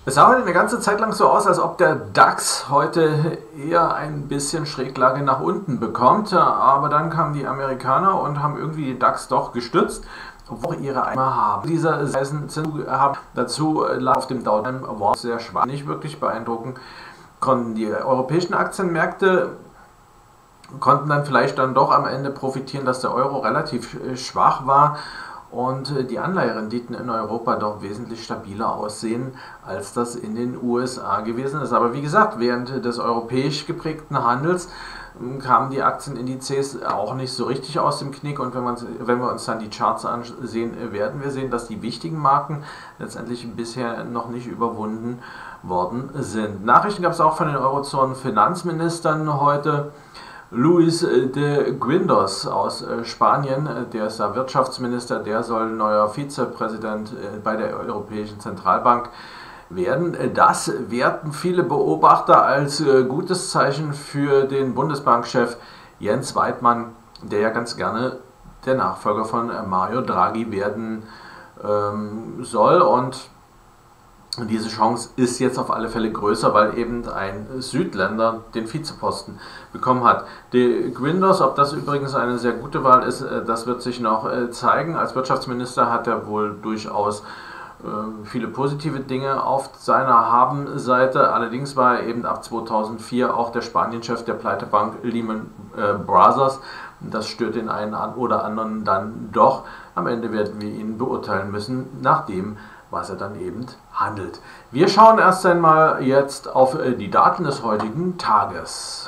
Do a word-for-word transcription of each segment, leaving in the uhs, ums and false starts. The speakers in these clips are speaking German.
Es sah heute eine ganze Zeit lang so aus, als ob der DAX heute eher ein bisschen Schräglage nach unten bekommt, aber dann kamen die Amerikaner und haben irgendwie den DAX doch gestützt, obwohl ihre Eimer haben. Diese Zinsen haben dazu auf dem Dow Jones sehr schwach, nicht wirklich beeindrucken konnten. Die europäischen Aktienmärkte konnten dann vielleicht dann doch am Ende profitieren, dass der Euro relativ schwach war und die Anleiherenditen in Europa doch wesentlich stabiler aussehen, als das in den U S A gewesen ist. Aber wie gesagt, während des europäisch geprägten Handels kamen die Aktienindizes auch nicht so richtig aus dem Knick, und wenn, man, wenn wir uns dann die Charts ansehen, werden wir sehen, dass die wichtigen Marken letztendlich bisher noch nicht überwunden worden sind. Nachrichten gab es auch von den Eurozonen-Finanzministern heute. Luis de Guindos aus Spanien, der ist der Wirtschaftsminister, der soll neuer Vizepräsident bei der Europäischen Zentralbank werden. Das werten viele Beobachter als gutes Zeichen für den Bundesbankchef Jens Weidmann, der ja ganz gerne der Nachfolger von Mario Draghi werden ähm, soll, und diese Chance ist jetzt auf alle Fälle größer, weil eben ein Südländer den Vizeposten bekommen hat. De Guindos, ob das übrigens eine sehr gute Wahl ist, das wird sich noch zeigen. Als Wirtschaftsminister hat er wohl durchaus viele positive Dinge auf seiner Habenseite. Allerdings war er eben ab zweitausendvier auch der Spanienchef der Pleitebank Lehman Brothers. Das stört den einen oder anderen dann doch. Am Ende werden wir ihn beurteilen müssen, nachdem was er dann eben handelt. Wir schauen erst einmal jetzt auf die Daten des heutigen Tages.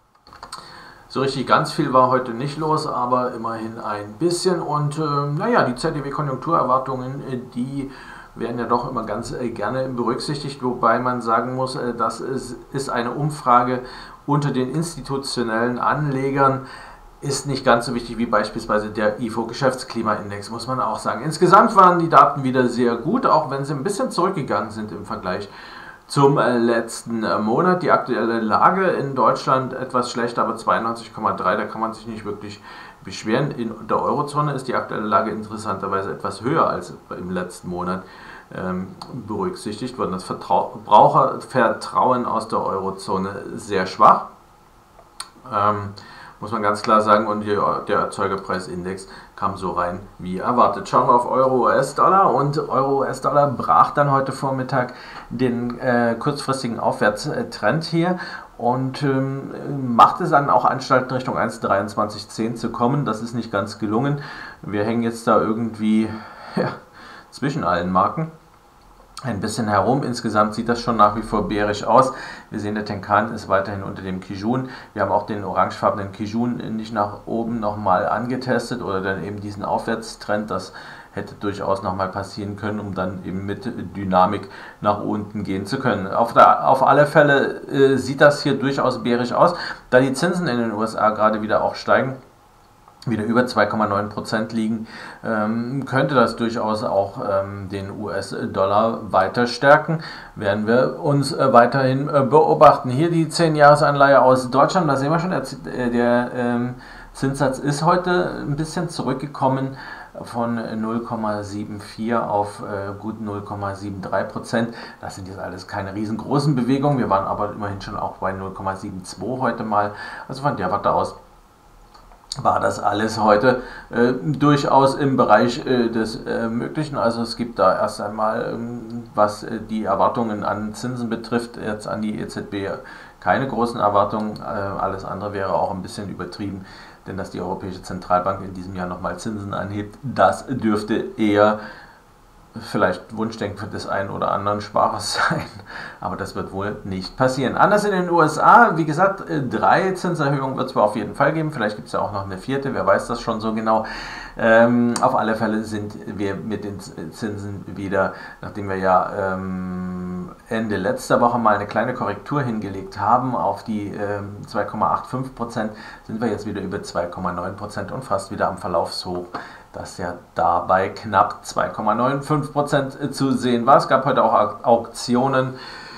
So richtig ganz viel war heute nicht los, aber immerhin ein bisschen. Und äh, naja, die Z D W-Konjunkturerwartungen, die werden ja doch immer ganz äh, gerne berücksichtigt, wobei man sagen muss, äh, das ist, ist eine Umfrage unter den institutionellen Anlegern. Ist nicht ganz so wichtig wie beispielsweise der I F O-Geschäftsklimaindex, muss man auch sagen. Insgesamt waren die Daten wieder sehr gut, auch wenn sie ein bisschen zurückgegangen sind im Vergleich zum letzten Monat. Die aktuelle Lage in Deutschland etwas schlechter, aber zweiundneunzig Komma drei, da kann man sich nicht wirklich beschweren. In der Eurozone ist die aktuelle Lage interessanterweise etwas höher als im letzten Monat ähm, berücksichtigt worden. Das Verbrauchervertrauen aus der Eurozone sehr schwach. Ähm, Muss man ganz klar sagen, und der Erzeugerpreisindex kam so rein wie erwartet. Schauen wir auf Euro-U S-Dollar, und Euro-U S-Dollar brach dann heute Vormittag den äh, kurzfristigen Aufwärtstrend hier und ähm, machte dann auch Anstalten Richtung eins Komma dreiundzwanzig zehn zu kommen. Das ist nicht ganz gelungen. Wir hängen jetzt da irgendwie ja, zwischen allen Marken ein bisschen herum. Insgesamt sieht das schon nach wie vor bärisch aus. Wir sehen, der Tenkan ist weiterhin unter dem Kijun. Wir haben auch den orangefarbenen Kijun nicht nach oben nochmal angetestet oder dann eben diesen Aufwärtstrend. Das hätte durchaus nochmal passieren können, um dann eben mit Dynamik nach unten gehen zu können. Auf, der, auf alle Fälle äh, sieht das hier durchaus bärisch aus, da die Zinsen in den U S A gerade wieder auch steigen, wieder über zwei Komma neun Prozent liegen, ähm, könnte das durchaus auch ähm, den U S-Dollar weiter stärken. Werden wir uns äh, weiterhin äh, beobachten. Hier die zehn-Jahres-Anleihe aus Deutschland, da sehen wir schon, der, der ähm, Zinssatz ist heute ein bisschen zurückgekommen von null Komma vierundsiebzig auf äh, gut null Komma drei sieben Prozent. Das sind jetzt alles keine riesengroßen Bewegungen. Wir waren aber immerhin schon auch bei null Komma zweiundsiebzig heute mal. Also von der Warte aus war das alles heute äh, durchaus im Bereich äh, des äh, Möglichen. Also es gibt da erst einmal, ähm, was äh, die Erwartungen an Zinsen betrifft, jetzt an die E Z B keine großen Erwartungen. Äh, alles andere wäre auch ein bisschen übertrieben, denn dass die Europäische Zentralbank in diesem Jahr nochmal Zinsen anhebt, das dürfte eher vielleicht Wunschdenken des einen oder anderen Sparers sein, aber das wird wohl nicht passieren. Anders in den U S A, wie gesagt, drei Zinserhöhungen wird es zwar auf jeden Fall geben, vielleicht gibt es ja auch noch eine vierte, wer weiß das schon so genau. Ähm, auf alle Fälle sind wir mit den Zinsen wieder, nachdem wir ja ähm, Ende letzter Woche mal eine kleine Korrektur hingelegt haben auf die ähm, zwei Komma fünfundachtzig Prozent, sind wir jetzt wieder über zwei Komma neun Prozent und fast wieder am Verlaufshoch, das ja dabei knapp zwei Komma fünfundneunzig Prozent zu sehen war. Es gab heute auch Auktionen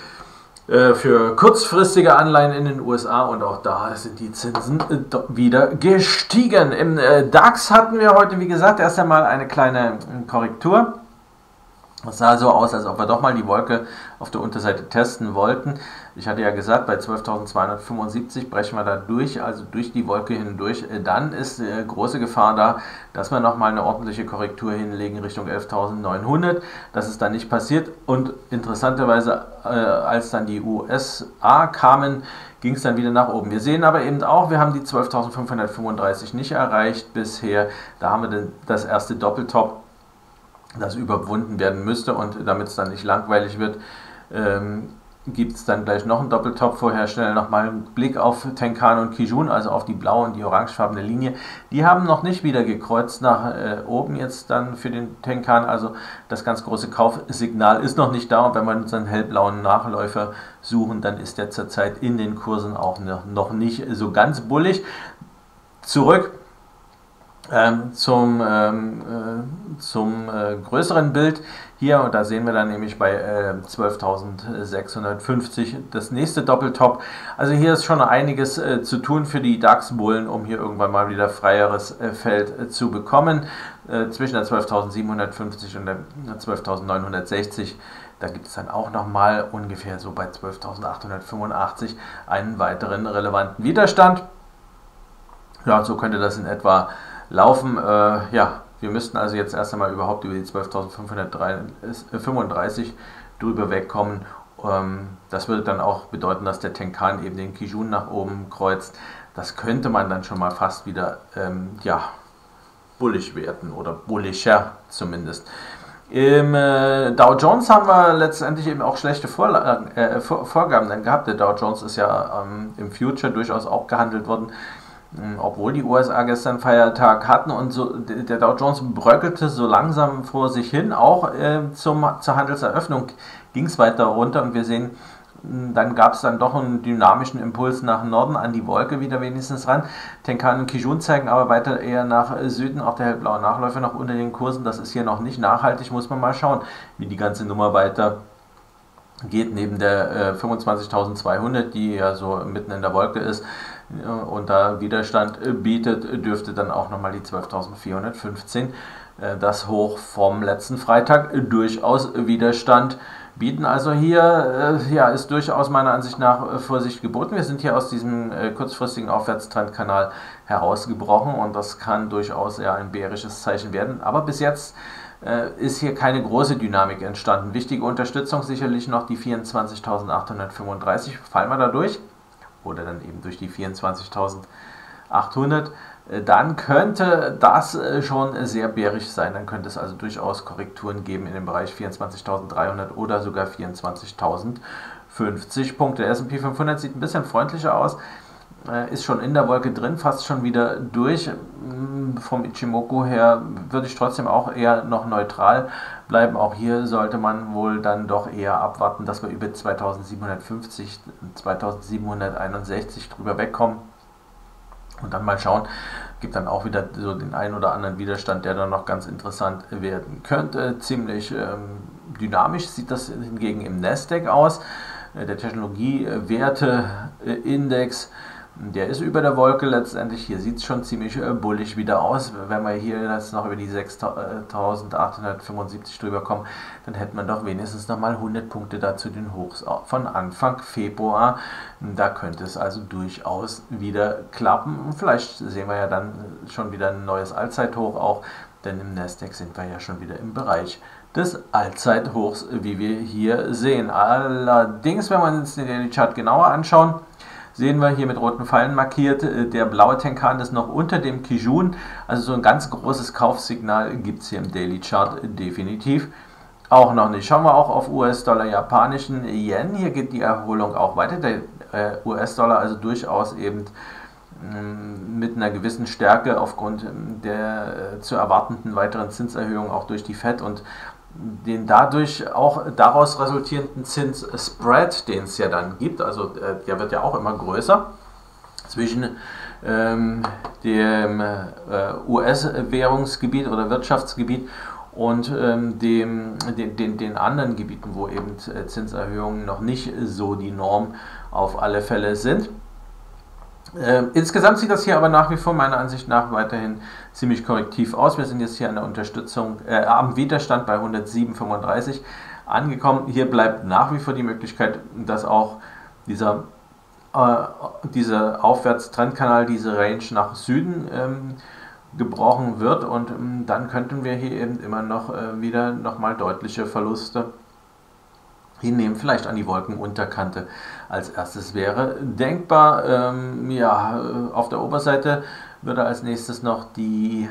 äh, für kurzfristige Anleihen in den U S A, und auch da sind die Zinsen äh, wieder gestiegen. Im äh, DAX hatten wir heute, wie gesagt, erst einmal eine kleine Korrektur. Es sah so aus, als ob wir doch mal die Wolke auf der Unterseite testen wollten. Ich hatte ja gesagt, bei zwölftausendzweihundertfünfundsiebzig brechen wir da durch, also durch die Wolke hindurch. Dann ist äh, große Gefahr da, dass wir nochmal eine ordentliche Korrektur hinlegen Richtung elftausendneunhundert. Das ist dann nicht passiert und interessanterweise, äh, als dann die U S A kamen, ging es dann wieder nach oben. Wir sehen aber eben auch, wir haben die zwölftausendfünfhundertfünfunddreißig nicht erreicht bisher. Da haben wir das erste Doppeltop, das überwunden werden müsste, und damit es dann nicht langweilig wird, ähm, gibt es dann gleich noch einen Doppeltop. Vorher schnell nochmal einen Blick auf Tenkan und Kijun, also auf die blaue und die orangefarbene Linie. Die haben noch nicht wieder gekreuzt nach äh, oben jetzt dann für den Tenkan, also das ganz große Kaufsignal ist noch nicht da, und wenn wir uns einen hellblauen Nachläufer suchen, dann ist der zurzeit in den Kursen auch noch nicht so ganz bullig. Zurück Ähm, zum, ähm, äh, zum äh, größeren Bild hier, und da sehen wir dann nämlich bei äh, zwölftausendsechshundertfünfzig das nächste Doppeltop. Also hier ist schon einiges äh, zu tun für die DAX-Bullen, um hier irgendwann mal wieder freieres äh, Feld äh, zu bekommen. Äh, zwischen der zwölftausendsiebenhundertfünfzig und der zwölftausendneunhundertsechzig, da gibt es dann auch nochmal ungefähr so bei zwölftausendachthundertfünfundachtzig einen weiteren relevanten Widerstand. Ja, so könnte das in etwa laufen. Äh, ja, wir müssten also jetzt erst einmal überhaupt über die zwölftausendfünfhundertfünfunddreißig drüber wegkommen. Ähm, das würde dann auch bedeuten, dass der Tenkan eben den Kijun nach oben kreuzt. Das könnte man dann schon mal fast wieder ähm, ja, bullig werden oder bullischer zumindest. Im äh, Dow Jones haben wir letztendlich eben auch schlechte Vorlagen, äh, Vor Vorgaben dann gehabt. Der Dow Jones ist ja ähm, im Future durchaus auch gehandelt worden, obwohl die U S A gestern Feiertag hatten, und so, der Dow Jones bröckelte so langsam vor sich hin. Auch äh, zum, zur Handelseröffnung ging es weiter runter, und wir sehen, dann gab es dann doch einen dynamischen Impuls nach Norden an die Wolke wieder wenigstens ran. Tenkan und Kijun zeigen aber weiter eher nach Süden, auch der hellblaue Nachläufer noch unter den Kursen. Das ist hier noch nicht nachhaltig, muss man mal schauen, wie die ganze Nummer weiter geht. Neben der äh, fünfundzwanzigtausendzweihundert, die ja so mitten in der Wolke ist und da Widerstand bietet, dürfte dann auch nochmal die zwölftausendvierhundertfünfzehn, äh, das Hoch vom letzten Freitag, durchaus Widerstand bieten. Also hier äh, ja, ist durchaus meiner Ansicht nach äh, Vorsicht geboten. Wir sind hier aus diesem äh, kurzfristigen Aufwärtstrendkanal herausgebrochen, und das kann durchaus eher ein bärisches Zeichen werden. Aber bis jetzt äh, ist hier keine große Dynamik entstanden. Wichtige Unterstützung sicherlich noch die vierundzwanzigtausendachthundertfünfunddreißig. Fallen wir da durch, oder dann eben durch die vierundzwanzigtausendachthundert, dann könnte das schon sehr bärisch sein. Dann könnte es also durchaus Korrekturen geben in dem Bereich vierundzwanzigtausenddreihundert oder sogar vierundzwanzigtausendfünfzig Punkte. Der S und P fünfhundert sieht ein bisschen freundlicher aus, ist schon in der Wolke drin, fast schon wieder durch. Vom Ichimoku her würde ich trotzdem auch eher noch neutral bleiben. Auch hier sollte man wohl dann doch eher abwarten, dass wir über zweitausendsiebenhundertfünfzig, zweitausendsiebenhunderteinundsechzig drüber wegkommen. Und dann mal schauen, gibt dann auch wieder so den einen oder anderen Widerstand, der dann noch ganz interessant werden könnte. Ziemlich ähm, dynamisch sieht das hingegen im Nasdaq aus. Der Technologiewerteindex, der ist über der Wolke letztendlich. Hier sieht es schon ziemlich äh, bullig wieder aus. Wenn wir hier jetzt noch über die sechstausendachthundertfünfundsiebzig drüber kommen, dann hätte man doch wenigstens nochmal hundert Punkte dazu den Hochs von Anfang Februar. Da könnte es also durchaus wieder klappen. Vielleicht sehen wir ja dann schon wieder ein neues Allzeithoch auch, denn im Nasdaq sind wir ja schon wieder im Bereich des Allzeithochs, wie wir hier sehen. Allerdings, wenn wir uns den Daily Chart genauer anschauen, sehen wir hier mit roten Pfeilen markiert, der blaue Tenkan ist noch unter dem Kijun, also so ein ganz großes Kaufsignal gibt es hier im Daily Chart definitiv auch noch nicht. Schauen wir auch auf U S-Dollar, japanischen Yen, hier geht die Erholung auch weiter, der äh, U S-Dollar also durchaus eben mit einer gewissen Stärke aufgrund der äh, zu erwartenden weiteren Zinserhöhungen auch durch die Fed und den dadurch auch daraus resultierenden Zinsspread, den es ja dann gibt, also äh, der wird ja auch immer größer zwischen ähm, dem äh, U S-Währungsgebiet oder Wirtschaftsgebiet und ähm, dem, den, den, den anderen Gebieten, wo eben äh, Zinserhöhungen noch nicht so die Norm auf alle Fälle sind. Äh, insgesamt sieht das hier aber nach wie vor meiner Ansicht nach weiterhin ziemlich korrektiv aus. Wir sind jetzt hier an der Unterstützung, äh, am Widerstand bei hundertsieben Komma fünfunddreißig angekommen. Hier bleibt nach wie vor die Möglichkeit, dass auch dieser, äh, dieser Aufwärtstrendkanal, diese Range nach Süden ähm, gebrochen wird, und ähm, dann könnten wir hier eben immer noch äh, wieder nochmal deutliche Verluste hinnehmen, vielleicht an die Wolkenunterkante als erstes wäre denkbar. Ähm, ja, auf der Oberseite würde als nächstes noch die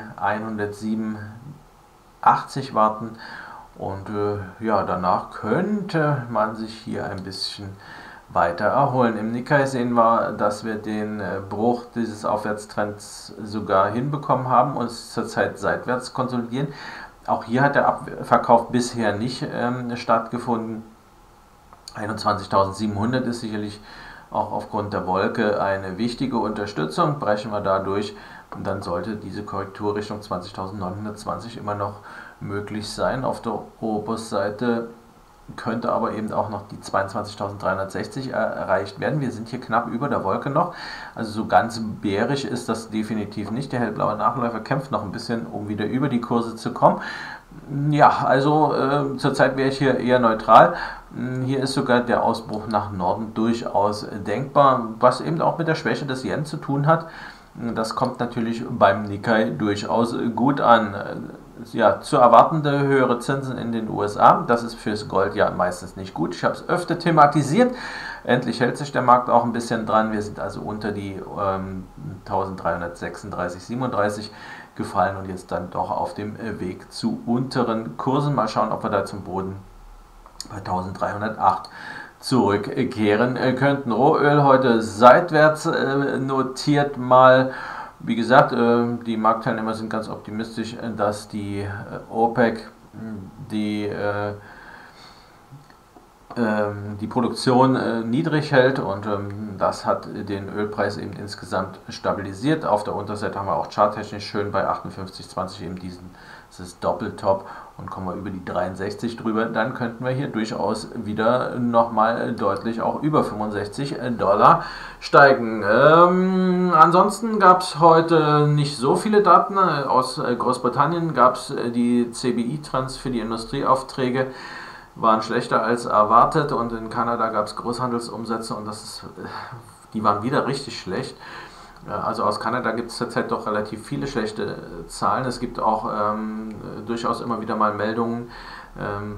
hundertsiebenundachtzig warten, und äh, ja, danach könnte man sich hier ein bisschen weiter erholen. Im Nikkei sehen wir, dass wir den äh, Bruch dieses Aufwärtstrends sogar hinbekommen haben und zurzeit seitwärts konsolidieren. Auch hier hat der Abverkauf bisher nicht ähm, stattgefunden. einundzwanzigtausendsiebenhundert ist sicherlich auch aufgrund der Wolke eine wichtige Unterstützung. Brechen wir dadurch, und dann sollte diese Korrektur Richtung zwanzigtausendneunhundertzwanzig immer noch möglich sein. Auf der Oberseite könnte aber eben auch noch die zweiundzwanzigtausenddreihundertsechzig erreicht werden. Wir sind hier knapp über der Wolke noch, also so ganz bärisch ist das definitiv nicht. Der hellblaue Nachläufer kämpft noch ein bisschen, um wieder über die Kurse zu kommen. Ja, also äh, zurzeit wäre ich hier eher neutral. Hier ist sogar der Ausbruch nach Norden durchaus denkbar, was eben auch mit der Schwäche des Yen zu tun hat. Das kommt natürlich beim Nikkei durchaus gut an. Ja, zu erwartende höhere Zinsen in den U S A, das ist fürs Gold ja meistens nicht gut. Ich habe es öfter thematisiert. Endlich hält sich der Markt auch ein bisschen dran. Wir sind also unter die ähm, eintausenddreihundertsechsunddreißig Komma siebenunddreißig gefallen und jetzt dann doch auf dem Weg zu unteren Kursen. Mal schauen, ob wir da zum Boden bei eintausenddreihundertacht zurückkehren könnten. Rohöl heute seitwärts äh, notiert mal. Wie gesagt, äh, die Marktteilnehmer sind ganz optimistisch, dass die äh, OPEC die, äh, ähm, die Produktion äh, niedrig hält, und ähm, das hat den Ölpreis eben insgesamt stabilisiert. Auf der Unterseite haben wir auch charttechnisch schön bei achtundfünfzig Komma zwanzig eben diesen dieses Doppeltop, und kommen wir über die dreiundsechzig drüber, dann könnten wir hier durchaus wieder nochmal deutlich auch über fünfundsechzig Dollar steigen. Ähm, ansonsten gab es heute nicht so viele Daten. Aus Großbritannien gab es die C B I-Trends für die Industrieaufträge, waren schlechter als erwartet, und in Kanada gab es Großhandelsumsätze, und das ist, die waren wieder richtig schlecht. Also aus Kanada gibt es zurzeit doch relativ viele schlechte Zahlen. Es gibt auch ähm, durchaus immer wieder mal Meldungen, ähm,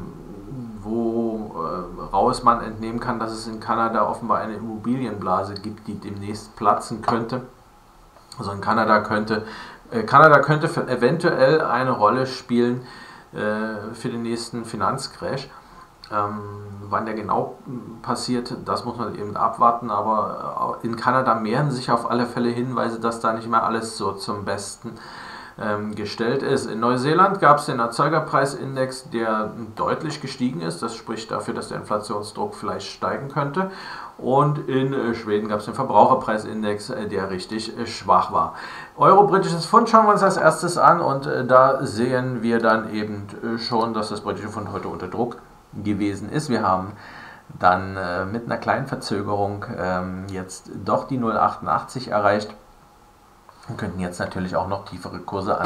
wo äh, raus man entnehmen kann, dass es in Kanada offenbar eine Immobilienblase gibt, die demnächst platzen könnte. Also in Kanada könnte, äh, Kanada könnte eventuell eine Rolle spielen äh, für den nächsten Finanzcrash. Ähm, wann der genau passiert, das muss man eben abwarten, aber in Kanada mehren sich auf alle Fälle Hinweise, dass da nicht mehr alles so zum Besten ähm, gestellt ist. In Neuseeland gab es den Erzeugerpreisindex, der deutlich gestiegen ist, das spricht dafür, dass der Inflationsdruck vielleicht steigen könnte, und in äh, Schweden gab es den Verbraucherpreisindex, äh, der richtig äh, schwach war. Euro-britisches Pfund schauen wir uns als erstes an, und äh, da sehen wir dann eben äh, schon, dass das britische Pfund heute unter Druck gewesen ist. Wir haben dann äh, mit einer kleinen Verzögerung ähm, jetzt doch die null Komma achtundachtzig erreicht und könnten jetzt natürlich auch noch tiefere Kurse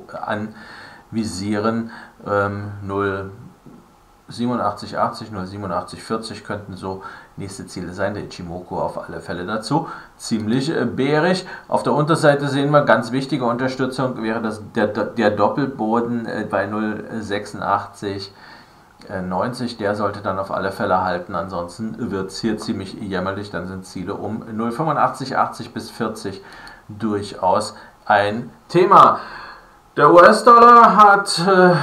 anvisieren. Ähm, null Komma siebenundachtzig achtzig, null Komma siebenundachtzig vierzig könnten so nächste Ziele sein. Der Ichimoku auf alle Fälle dazu. Ziemlich äh, bärig. Auf der Unterseite sehen wir, ganz wichtige Unterstützung wäre das, der, der Doppelboden äh, bei null Komma sechsundachtzig neunzig, der sollte dann auf alle Fälle halten, ansonsten wird es hier ziemlich jämmerlich, dann sind Ziele um null Komma fünfundachtzig achtzig bis vierzig durchaus ein Thema. Der U S-Dollar hat äh,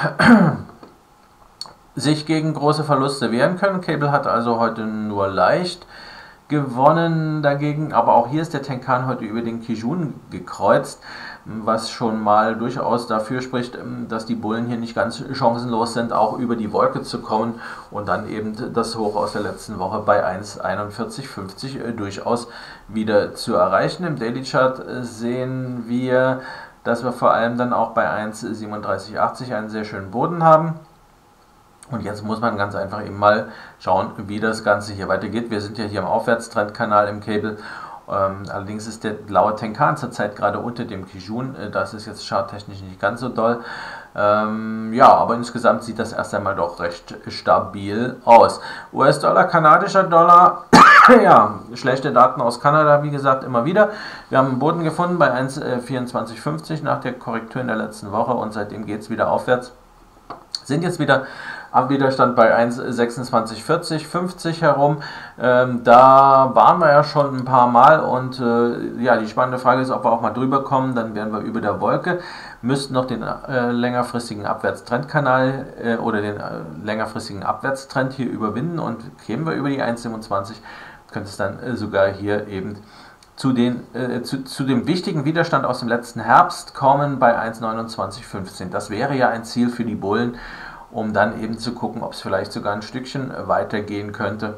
sich gegen große Verluste wehren können. Cable hat also heute nur leicht gewonnen dagegen, aber auch hier ist der Tenkan heute über den Kijun gekreuzt, was schon mal durchaus dafür spricht, dass die Bullen hier nicht ganz chancenlos sind, auch über die Wolke zu kommen und dann eben das Hoch aus der letzten Woche bei eins Komma einundvierzig fünfzig durchaus wieder zu erreichen. Im Daily Chart sehen wir, dass wir vor allem dann auch bei eins Komma siebenunddreißig achtzig einen sehr schönen Boden haben. Und jetzt muss man ganz einfach eben mal schauen, wie das Ganze hier weitergeht. Wir sind ja hier im Aufwärtstrendkanal im Cable, Ähm, allerdings ist der blaue Tenkan zurzeit gerade unter dem Kijun. Äh, das ist jetzt charttechnisch nicht ganz so doll. Ähm, ja, aber insgesamt sieht das erst einmal doch recht stabil aus. U S-Dollar, kanadischer Dollar. Ja, schlechte Daten aus Kanada, wie gesagt, immer wieder. Wir haben einen Boden gefunden bei eins Komma vierundzwanzig fünfzig nach der Korrektur in der letzten Woche und seitdem geht es wieder aufwärts. Sind jetzt wieder am Widerstand bei eins Komma sechsundzwanzig vierzig, fünfzig herum. Ähm, da waren wir ja schon ein paar Mal und äh, ja, die spannende Frage ist, ob wir auch mal drüber kommen. Dann wären wir über der Wolke, müssten noch den äh, längerfristigen Abwärtstrendkanal äh, oder den äh, längerfristigen Abwärtstrend hier überwinden und kämen wir über die eins Komma siebenundzwanzig, könnte es dann äh, sogar hier eben zu, den, äh, zu, zu dem wichtigen Widerstand aus dem letzten Herbst kommen bei eins Komma neunundzwanzig fünfzehn. Das wäre ja ein Ziel für die Bullen, um dann eben zu gucken, ob es vielleicht sogar ein Stückchen weitergehen könnte.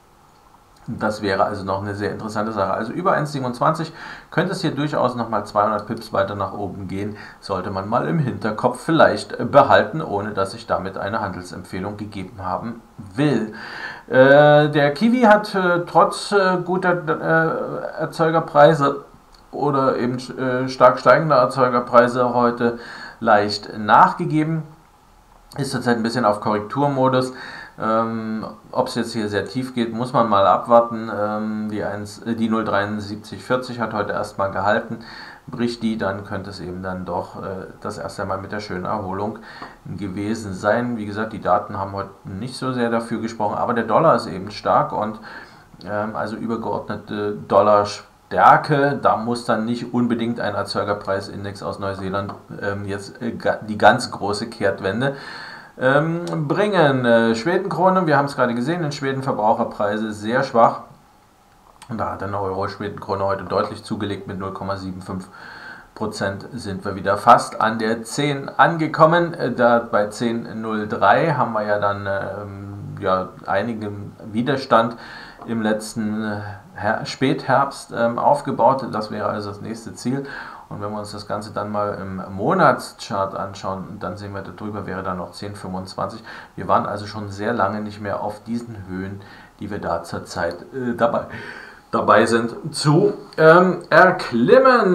Das wäre also noch eine sehr interessante Sache. Also über eins Komma siebenundzwanzig könnte es hier durchaus nochmal zweihundert Pips weiter nach oben gehen. Sollte man mal im Hinterkopf vielleicht behalten, ohne dass ich damit eine Handelsempfehlung gegeben haben will. Äh, der Kiwi hat äh, trotz äh, guter äh, Erzeugerpreise oder eben äh, stark steigender Erzeugerpreise heute leicht nachgegeben. Ist zurzeit ein bisschen auf Korrekturmodus. Ähm, Ob es jetzt hier sehr tief geht, muss man mal abwarten. Ähm, die die null Komma dreiundsiebzig vierzig hat heute erstmal gehalten. Bricht die, dann könnte es eben dann doch äh, das erste Mal mit der schönen Erholung gewesen sein. Wie gesagt, die Daten haben heute nicht so sehr dafür gesprochen, aber der Dollar ist eben stark und ähm, also übergeordnete Dollarstärke, da muss dann nicht unbedingt ein Erzeugerpreisindex aus Neuseeland ähm, jetzt äh, die ganz große Kehrtwende ähm, bringen. Äh, Schwedenkrone, wir haben es gerade gesehen, in Schweden Verbraucherpreise sehr schwach. Und da hat eine Euro-Schwedenkrone heute deutlich zugelegt mit null Komma fünfundsiebzig Prozent, sind wir wieder fast an der zehn angekommen. Da bei zehn Komma null drei haben wir ja dann ähm, ja, einigen Widerstand im letzten Her Spätherbst ähm, aufgebaut. Das wäre also das nächste Ziel. Und wenn wir uns das Ganze dann mal im Monatschart anschauen, dann sehen wir, darüber wäre dann noch zehn Komma fünfundzwanzig. Wir waren also schon sehr lange nicht mehr auf diesen Höhen, die wir da zurzeit äh, dabei dabei sind, zu ähm, erklimmen.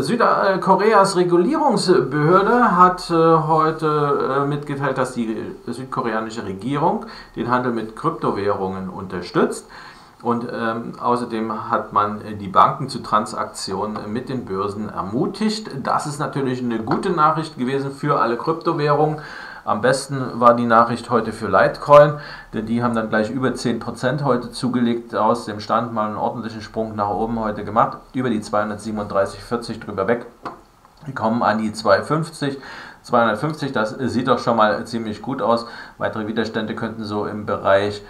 Südkoreas Regulierungsbehörde hat äh, heute äh, mitgeteilt, dass die südkoreanische Regierung den Handel mit Kryptowährungen unterstützt. Und ähm, außerdem hat man die Banken zu Transaktionen mit den Börsen ermutigt. Das ist natürlich eine gute Nachricht gewesen für alle Kryptowährungen. Am besten war die Nachricht heute für Litecoin, denn die haben dann gleich über zehn Prozent heute zugelegt, aus dem Stand mal einen ordentlichen Sprung nach oben heute gemacht, über die zweihundertsiebenunddreißig vierzig drüber weg. Wir kommen an die zweihundertfünfzig, zweihundertfünfzig, das sieht doch schon mal ziemlich gut aus. Weitere Widerstände könnten so im Bereich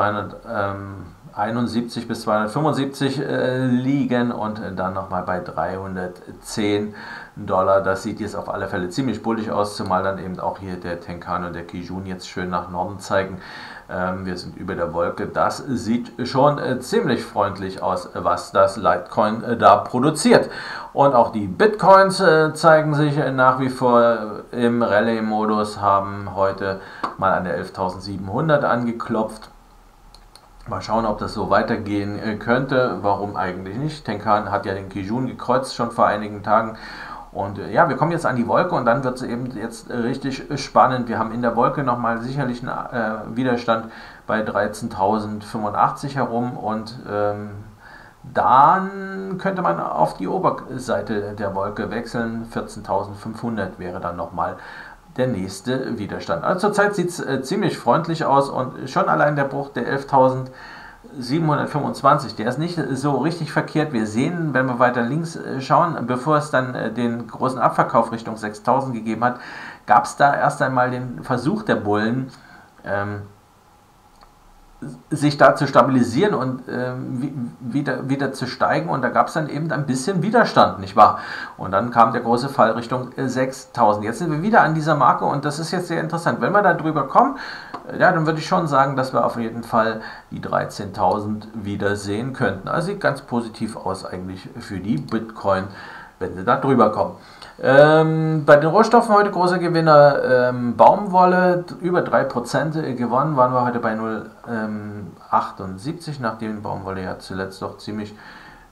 zweihunderteinundsiebzig bis zweihundertfünfundsiebzig äh, liegen und dann nochmal bei dreihundertzehn Dollar. Das sieht jetzt auf alle Fälle ziemlich bullig aus, zumal dann eben auch hier der Tenkan und der Kijun jetzt schön nach Norden zeigen. Ähm, wir sind über der Wolke. Das sieht schon äh, ziemlich freundlich aus, was das Litecoin äh, da produziert. Und auch die Bitcoins äh, zeigen sich äh, nach wie vor im Rallye-Modus, haben heute mal an der elftausendsiebenhundert angeklopft. Mal schauen, ob das so weitergehen äh, könnte. Warum eigentlich nicht? Tenkan hat ja den Kijun gekreuzt schon vor einigen Tagen. Und äh, ja, wir kommen jetzt an die Wolke und dann wird es eben jetzt richtig spannend. Wir haben in der Wolke nochmal sicherlich einen äh, Widerstand bei dreizehntausendfünfundachtzig herum und ähm, dann könnte man auf die Oberseite der Wolke wechseln. vierzehntausendfünfhundert wäre dann nochmal der nächste Widerstand. Also zurzeit sieht es äh, ziemlich freundlich aus und schon allein der Bruch der elftausendsiebenhundertfünfundzwanzig, der ist nicht so richtig verkehrt. Wir sehen, wenn wir weiter links äh, schauen, bevor es dann äh, den großen Abverkauf Richtung sechstausend gegeben hat, gab es da erst einmal den Versuch der Bullen, ähm, sich da zu stabilisieren und äh, wieder, wieder zu steigen, und da gab es dann eben ein bisschen Widerstand, nicht wahr? Und dann kam der große Fall Richtung äh, sechstausend. Jetzt sind wir wieder an dieser Marke und das ist jetzt sehr interessant. Wenn wir da drüber kommen, äh, ja, dann würde ich schon sagen, dass wir auf jeden Fall die dreizehntausend wieder sehen könnten. Also sieht ganz positiv aus eigentlich für die Bitcoin, wenn sie da drüber kommen. Ähm, bei den Rohstoffen heute großer Gewinner, ähm, Baumwolle, über drei Prozent gewonnen, waren wir heute bei null Komma achtundsiebzig, nachdem Baumwolle ja zuletzt doch ziemlich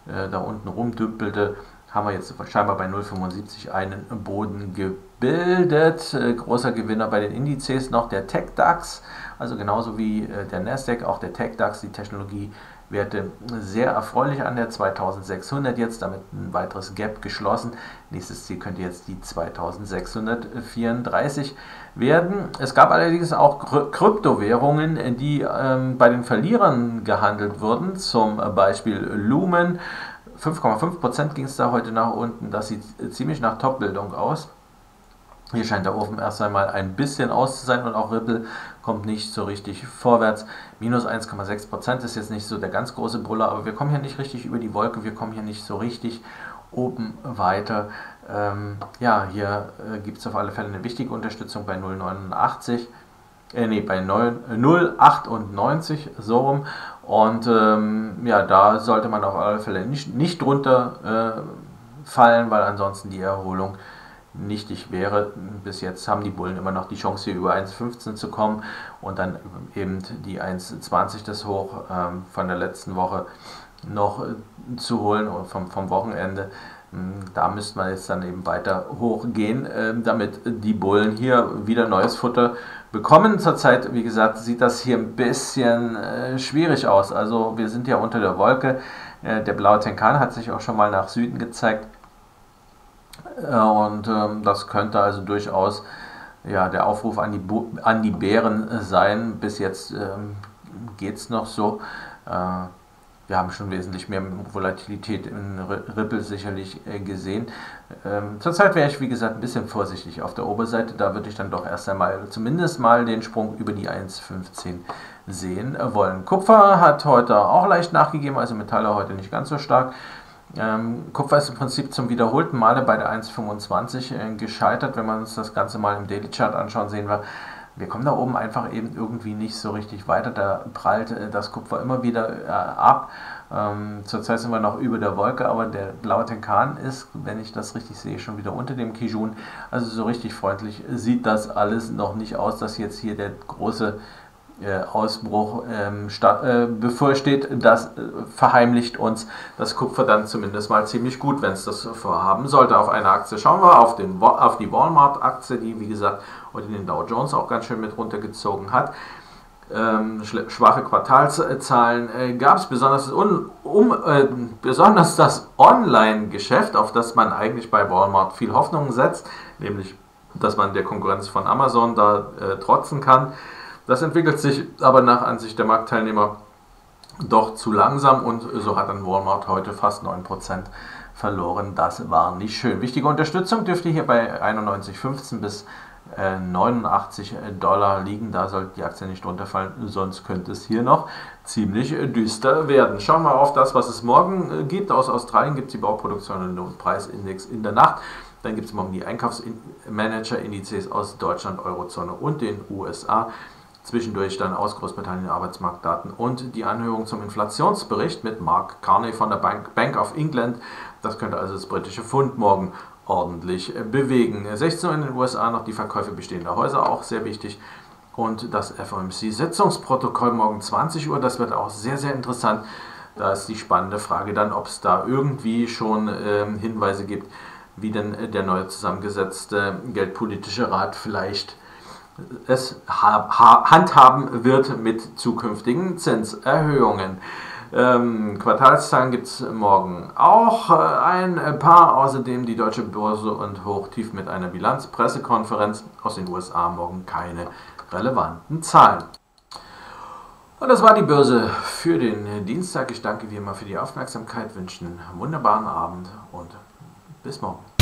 äh, da unten rumdümpelte, haben wir jetzt scheinbar bei null Komma fünfundsiebzig einen Boden gebildet. Äh, großer Gewinner bei den Indizes noch der TechDAX, also genauso wie äh, der Nasdaq, auch der TechDAX, die Technologiewerte sehr erfreulich an der zweitausendsechshundert jetzt, damit ein weiteres Gap geschlossen. Nächstes Ziel könnte jetzt die zweitausendsechshundertvierunddreißig werden. Es gab allerdings auch Kryptowährungen, die ähm, bei den Verlierern gehandelt wurden, zum Beispiel Lumen. fünf Komma fünf Prozent ging es da heute nach unten, das sieht ziemlich nach Top-Bildung aus. Hier scheint der Ofen erst einmal ein bisschen aus zu sein und auch Ripple kommt nicht so richtig vorwärts. Minus eins Komma sechs Prozent ist jetzt nicht so der ganz große Brüller, aber wir kommen hier nicht richtig über die Wolke, wir kommen hier nicht so richtig oben weiter. Ähm, ja, hier äh, gibt es auf alle Fälle eine wichtige Unterstützung bei null Komma neunundachtzig. Äh, nee, bei null Komma achtundneunzig, so rum. Und ähm, ja, da sollte man auf alle Fälle nicht, nicht drunter äh, fallen, weil ansonsten die Erholung nichtig wäre. Bis jetzt haben die Bullen immer noch die Chance, hier über eins Komma fünfzehn zu kommen und dann eben die eins Komma zwanzig, das Hoch ähm, von der letzten Woche noch äh, zu holen, vom, vom Wochenende. Da müsste man jetzt dann eben weiter hochgehen, äh, damit die Bullen hier wieder neues Futter bekommen. Zurzeit, wie gesagt, sieht das hier ein bisschen äh, schwierig aus. Also wir sind ja unter der Wolke. Äh, der blaue Tenkan hat sich auch schon mal nach Süden gezeigt. Äh, und ähm, das könnte also durchaus ja, der Aufruf an die, Bu an die Bären sein. Bis jetzt ähm, geht es noch so. Äh, Wir haben schon wesentlich mehr Volatilität in Ripple sicherlich gesehen. Ähm, zurzeit wäre ich, wie gesagt, ein bisschen vorsichtig auf der Oberseite. Da würde ich dann doch erst einmal zumindest mal den Sprung über die eins Komma fünfzehn sehen wollen. Kupfer hat heute auch leicht nachgegeben, also Metalle heute nicht ganz so stark. Ähm, Kupfer ist im Prinzip zum wiederholten Male bei der eins Komma fünfundzwanzig äh, gescheitert. Wenn wir uns das Ganze mal im Daily Chart anschauen, sehen wir, wir kommen da oben einfach eben irgendwie nicht so richtig weiter. Da prallt äh, das Kupfer immer wieder äh, ab. Ähm, zurzeit sind wir noch über der Wolke, aber der blaue Tenkan ist, wenn ich das richtig sehe, schon wieder unter dem Kijun. Also so richtig freundlich sieht das alles noch nicht aus, dass jetzt hier der große äh, Ausbruch ähm, äh, bevorsteht. Das äh, verheimlicht uns das Kupfer dann zumindest mal ziemlich gut, wenn es das vorhaben sollte. Auf eine Aktie schauen wir, auf, den, auf die Walmart-Aktie, die wie gesagt heute den Dow Jones auch ganz schön mit runtergezogen hat. Ähm, schwache Quartalszahlen äh, gab es, besonders, um, um, äh, besonders das Online-Geschäft, auf das man eigentlich bei Walmart viel Hoffnung setzt, nämlich, dass man der Konkurrenz von Amazon da äh, trotzen kann. Das entwickelt sich aber nach Ansicht der Marktteilnehmer doch zu langsam und so hat dann Walmart heute fast neun Prozent verloren. Das war nicht schön. Wichtige Unterstützung dürfte hier bei einundneunzig Komma fünfzehn bis neunundachtzig Dollar liegen. Da sollte die Aktie nicht runterfallen, sonst könnte es hier noch ziemlich düster werden. Schauen wir auf das, was es morgen gibt. Aus Australien gibt es die Bauproduktion und Lohnpreisindex in der Nacht. Dann gibt es morgen die Einkaufsmanager-Indizes aus Deutschland, Eurozone und den U S A. Zwischendurch dann aus Großbritannien Arbeitsmarktdaten und die Anhörung zum Inflationsbericht mit Mark Carney von der Bank, Bank of England. Das könnte also das britische Pfund morgen ordentlich bewegen. sechzehn Uhr in den U S A noch die Verkäufe bestehender Häuser, auch sehr wichtig. Und das F O M C-Sitzungsprotokoll morgen zwanzig Uhr, das wird auch sehr, sehr interessant. Da ist die spannende Frage dann, ob es da irgendwie schon äh, Hinweise gibt, wie denn der neu zusammengesetzte Geldpolitische Rat vielleicht es ha ha handhaben wird mit zukünftigen Zinserhöhungen. Ähm, Quartalszahlen gibt es morgen auch äh, ein paar, außerdem die Deutsche Börse und Hochtief mit einer Bilanzpressekonferenz aus den U S A, morgen keine relevanten Zahlen. Und das war die Börse für den Dienstag. Ich danke wie immer für die Aufmerksamkeit, wünsche einen wunderbaren Abend und bis morgen.